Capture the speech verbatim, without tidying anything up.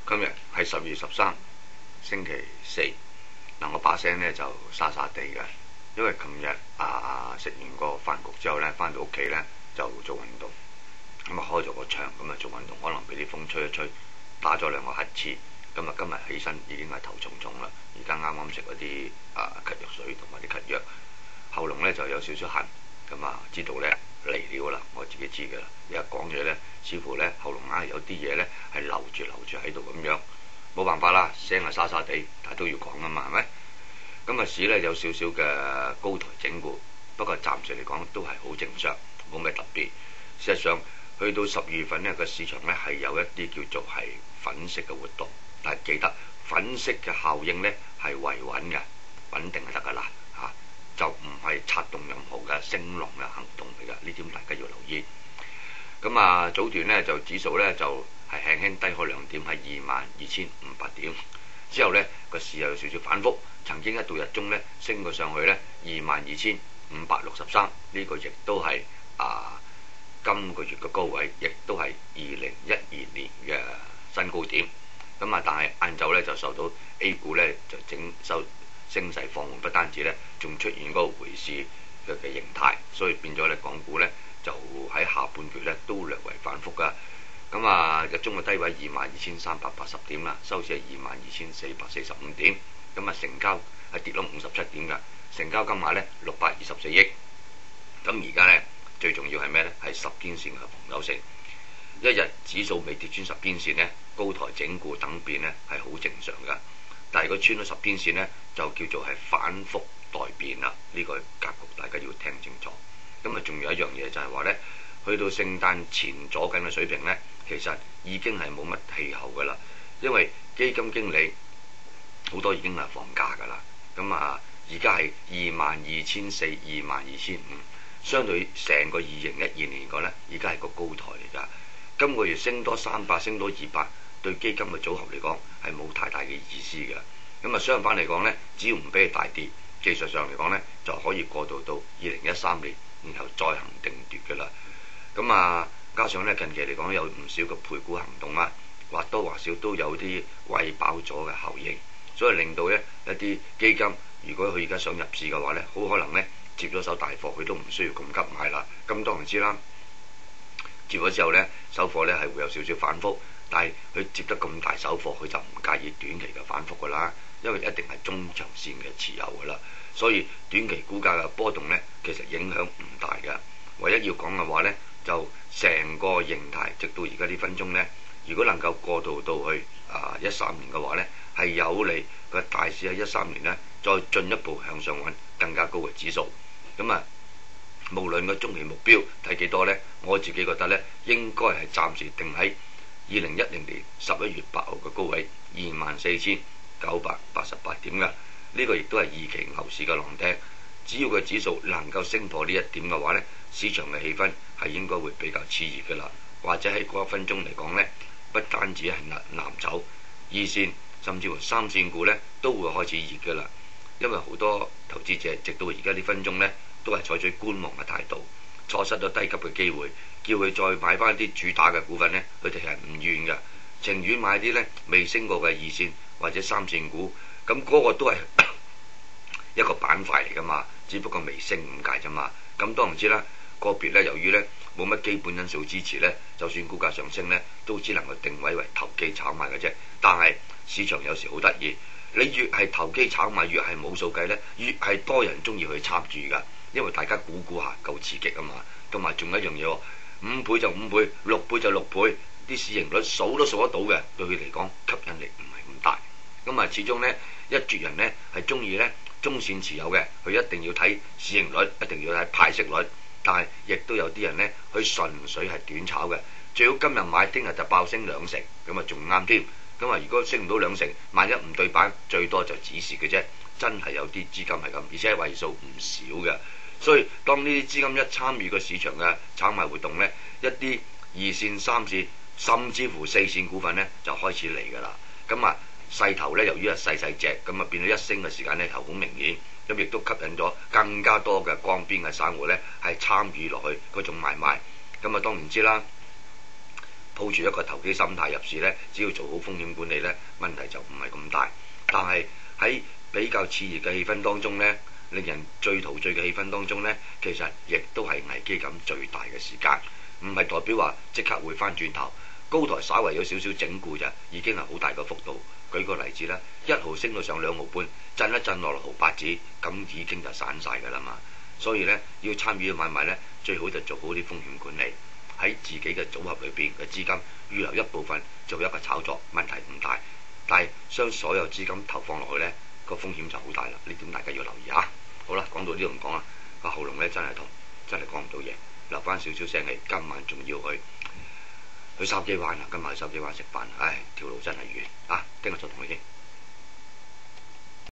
今日係十月十三，星期四。嗱，我把聲咧就沙沙地嘅，因為琴日啊食完個飯局之後咧，翻到屋企咧就做運動，咁啊開咗個窗，咁啊做運動，可能俾啲風吹一吹，打咗兩個乞嗤。咁啊今日起身已經係頭重重啦，而家啱啱食嗰啲啊咳藥水同埋啲咳藥，喉嚨咧就有少少痕，咁啊知道咧嚟了啦，我自己知嘅啦。而家講嘢咧，似乎咧喉嚨硬係有啲嘢咧係留住留住喺度咁樣，冇辦法啦，聲係沙沙地，但係都要講啊嘛，係咪？咁啊市咧有少少嘅高台整固，不過暫時嚟講都係好正常，冇咩特別。事實上去到十二月份呢個市場咧係有一啲叫做係粉飾嘅活動，但係記得粉飾嘅效應咧係維穩嘅，穩定就得噶啦嚇，就唔係策動任何嘅升浪嘅行動嚟㗎，呢點大家要留意。咁啊早段咧就指數咧就係輕輕低開兩點，係二萬二千五百點。之後咧個市又有少少反覆，曾經一度日中咧升過上去咧二萬二千五百六十三，呢個亦都係啊今個月嘅高位，亦都係二零一二年嘅新高點。咁啊，但係晏晝咧就受到 A 股咧就整收升勢放緩，不單止咧仲出現嗰個回市嘅嘅形態，所以變咗咧港股咧就喺下半月咧都略為反覆㗎。咁啊，日中嘅低位二萬二千三百八十點啦，收市係二萬二千四百四十五點。咁啊，成交係跌咗五十七點㗎，成交金額咧六百二十四億。咁而家咧最重要係咩咧？係十天線嘅防守性。一日指數未跌穿十天線咧，高台整固等變咧係好正常㗎。但係如果穿咗十天線咧，就叫做係反覆待變啦。呢個格局大家要聽清楚。咁啊，仲有一樣嘢就係話咧，去到聖誕前左緊嘅水平咧，其實已經係冇乜氣候㗎啦。因為基金經理好多已經係放假㗎啦。咁啊，而家係二萬二千四、二萬二千五，相對成個二零一二年嚟講咧，而家係個高台嚟㗎。今個月升多三百，升多二百，對基金嘅組合嚟講係冇太大嘅意思嘅。咁啊，相反嚟講咧，只要唔俾佢大跌，技術上嚟講咧就可以過渡到二零一三年，然後再行定奪㗎啦。咁啊，加上咧近期嚟講有唔少嘅配股行動啊，或多或少都有啲餵飽咗嘅效應，所以令到咧一啲基金，如果佢而家想入市嘅話咧，好可能咧接咗手大貨，佢都唔需要咁急買啦。咁當然知啦，接咗之後咧，手貨咧係會有少少反覆，但係佢接得咁大手貨，佢就唔介意短期嘅反覆㗎啦，因為一定係中長線嘅持有㗎啦。所以短期股價嘅波動咧，其實影響唔大嘅。唯一要講嘅話咧，就成個形態，直到而家呢分鐘咧，如果能夠過渡到去啊一三年嘅話咧，係有利個大市喺一三年咧再進一步向上揾更加高嘅指數。咁啊，無論個中期目標睇幾多咧，我自己覺得咧應該係暫時定喺二零一零年十一月八號嘅高位二萬四千九百八十八點㗎。呢個亦都係二期牛市嘅浪頂。只要個指數能夠升破呢一點嘅話咧，市場嘅氣氛係應該會比較熾熱嘅啦。或者喺嗰一分鐘嚟講咧，不單止係藍藍籌、二線甚至乎三線股咧都會開始熱嘅啦。因為好多投資者直到而家呢分鐘咧都係採取觀望嘅態度，錯失咗低級嘅機會，叫佢再買翻啲主打嘅股份咧，佢哋係唔願嘅，情願買啲咧未升過嘅二線或者三線股。咁嗰個都係一個板塊嚟噶嘛，只不過未升咁解啫嘛。咁當然知啦，個別咧由於咧冇乜基本因素支持咧，就算股價上升咧，都只能夠定位為投機炒賣嘅啫。但係市場有時好得意，你越係投機炒賣，越係冇數計咧，越係多人中意去參與㗎，因為大家估估下夠刺激啊嘛。同埋仲有一樣嘢喎，五倍就五倍，六倍就六倍，啲市盈率數都數得到嘅，對佢嚟講吸引力唔係咁大。咁啊，始終咧一撮人咧係中意咧中線持有嘅，佢一定要睇市盈率，一定要睇派息率。但係亦都有啲人咧，佢純粹係短炒嘅，最好今日買，聽日就爆升兩成，咁啊仲啱添。咁啊，如果升唔到兩成，萬一唔對板，最多就止蝕嘅啫。真係有啲資金係咁，而且係為數唔少嘅。所以當呢啲資金一參與個市場嘅炒賣活動咧，一啲二線、三線甚至乎四線股份咧就開始嚟㗎啦。咁啊勢頭咧，由於係細細隻，咁啊變咗一升嘅時間咧就好明顯。咁亦都吸引咗更加多嘅江邊嘅散戶咧係參與落去嗰種買賣。咁啊當然知啦， 抱住一個投機心態入市呢，只要做好風險管理呢，問題就唔係咁大。但係喺比較熾熱嘅氣氛當中呢，令人最陶醉嘅氣氛當中呢，其實亦都係危機感最大嘅時間，唔係代表話即刻會翻轉頭。高台稍為有少少整固就已經係好大個幅度。舉個例子啦，一毫升到上兩毫半，震一震落六毫八子，咁已經就散晒㗎啦嘛。所以呢，要參與買賣呢，最好就做好啲風險管理，喺自己嘅組合裏邊嘅資金預留一部分做一個炒作，問題唔大。但係將所有資金投放落去呢，個風險就好大啦。呢點大家要留意啊！好啦，講到呢度唔講啦，個喉嚨呢真係痛，真係講唔到嘢，留翻少少聲氣。今晚仲要去去筲箕灣啊！今晚去筲箕灣食飯，唉，條路真係遠啊！聽日再同你傾。